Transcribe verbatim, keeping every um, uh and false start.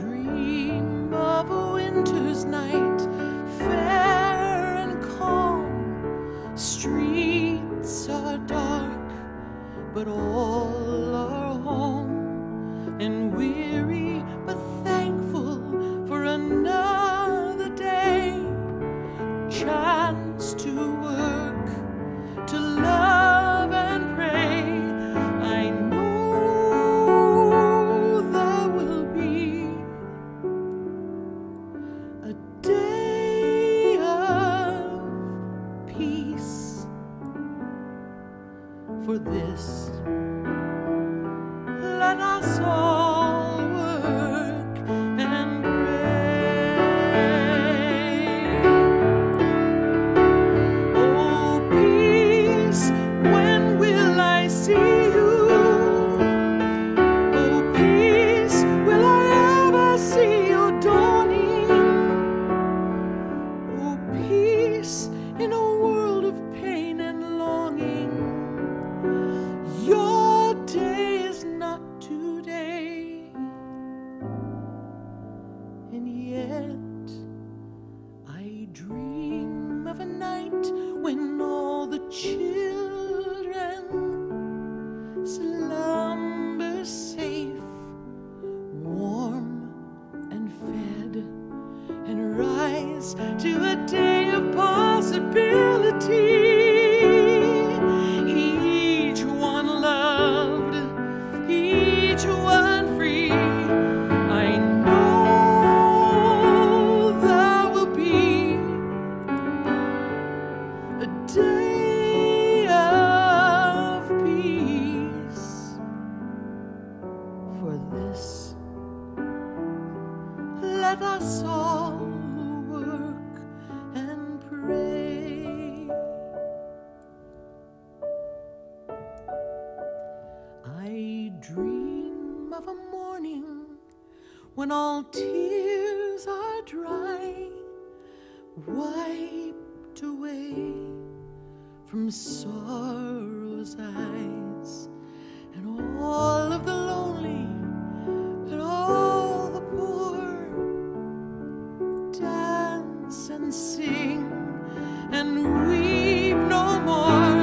dream of a winter's night, fair and calm. Streets are dark, but all are home, and weary but thankful for another day, chance to work, to love and pray. I know there will be a day of peace. For this, let us all work and pray. Oh, peace, when will I see you? Oh, peace, will I ever see your dawning? Oh, peace in a world of pain and longing. Your day is not today, and yet I dream of a night when all the children slumber safe, warm and fed, and rise to a day of possibility. Each one loved, each one free. I know there will be a day of peace. For this, let us all work and pray. I dream of a morning when all tears are dry, wiped away from sorrow's eyes, and all of the lonely and all the poor dance and sing and weep no more.